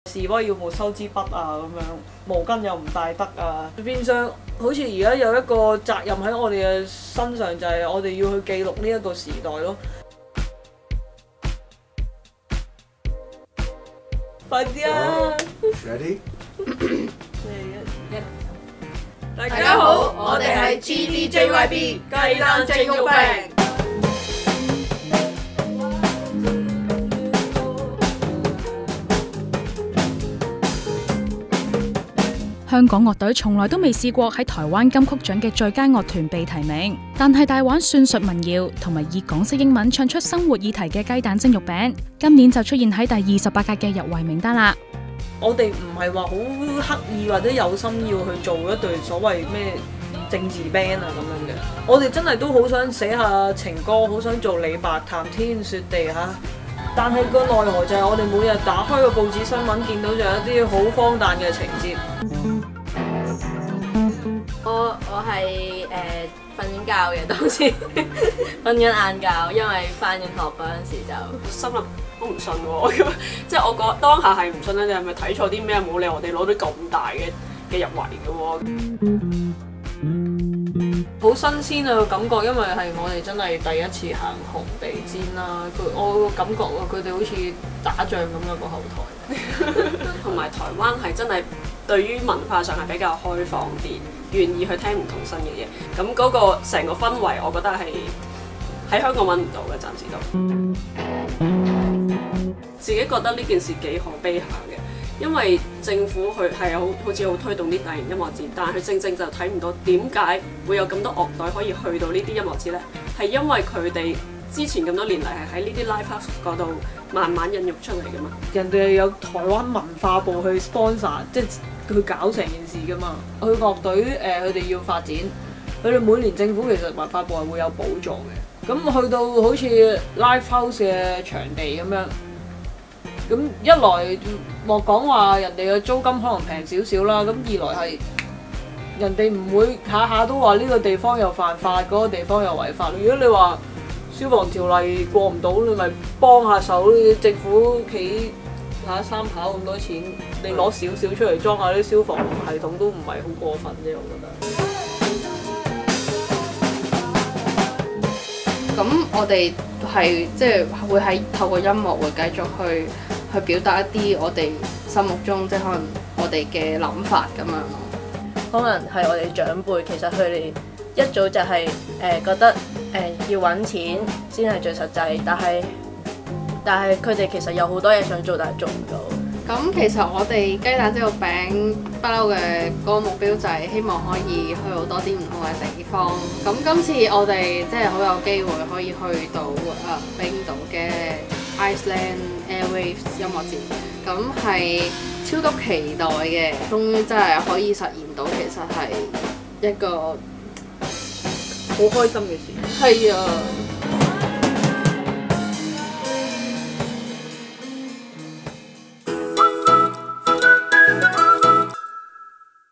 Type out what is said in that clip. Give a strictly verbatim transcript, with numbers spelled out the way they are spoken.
示威要冇收支筆啊咁樣，毛巾又唔帶得啊，變相好似而家有一個責任喺我哋嘅身上，就係我哋要去記錄呢一個時代咯。快啲啊 ！Ready？ 大家好，我哋係 G D J Y B 雞蛋蒸肉餅。 香港樂隊從來都未試過喺台灣金曲獎嘅最佳樂團被提名，但係大玩算術民謠同埋以港式英文唱出生活議題嘅雞蛋蒸肉餅，今年就出現喺第二十八屆嘅入圍名單啦。 我哋唔係話好刻意或者有心要去做一隊所謂咩政治 band 啊咁樣嘅，我哋真係都好想寫下情歌，好想做李白談天說地嚇。但係個奈何就係我哋每日打開個報紙新聞，見到就有一啲好荒誕嘅情節。 我我係誒瞓緊覺嘅，當時瞓緊晏覺，因為返緊學嗰陣時就心諗我唔信喎，即係我覺當下係唔信咧，你係咪睇錯啲咩？冇理由我哋攞到咁大嘅嘅入圍嘅喎。 好新鮮啊個感覺，因為係我哋真係第一次行紅地氈啦。佢我個感覺啊，佢哋好似打仗咁樣個後台， 同埋台灣係真係對於文化上係比較開放啲，願意去聽唔同新嘅嘢。咁嗰個成個氛圍，我覺得係喺香港揾唔到嘅，暫時都。自己覺得呢件事幾可悲下嘅。因為政府佢係好好似好推動啲大型音樂節，但係佢正正就睇唔到點解會有咁多樂隊可以去到呢啲音樂節呢？係因為佢哋之前咁多年嚟係喺呢啲 live house 嗰度慢慢孕育出嚟㗎嘛。 人哋係有台灣文化部去 sponsor， 即係去搞成件事㗎嘛。佢樂隊誒佢哋要發展，佢哋每年政府其實文化部係會有補助嘅。咁去到好似 live house 嘅場地咁樣。咁一來莫講話人哋嘅租金可能平少少啦，咁二來係人哋唔會下下都話呢個地方又犯法，嗰個地方又違法。如果你話消防條例過唔到，你咪幫下手，政府企下三跑咁多錢，你攞少少出嚟裝下啲消防系統都唔係好過分啫，我覺得。 咁我哋係即係會喺透過音樂會繼續去去表達一啲我哋心目中即係可能我哋嘅諗法咁樣咯。 可能係我哋長輩，其實佢哋一早就係、是、誒、呃、覺得誒、呃、要揾錢先係最實際，但係但係佢哋其實有好多嘢想做，但係做唔到。 咁其實我哋雞蛋蒸肉餅不嬲嘅嗰個目標就係希望可以去好多啲唔同嘅地方。咁今次我哋即係好有機會可以去到誒、呃、冰島嘅 Iceland Airwaves 音樂節，咁係超級期待嘅，終於真係可以實現到，其實係一個好開心嘅事。 係啊！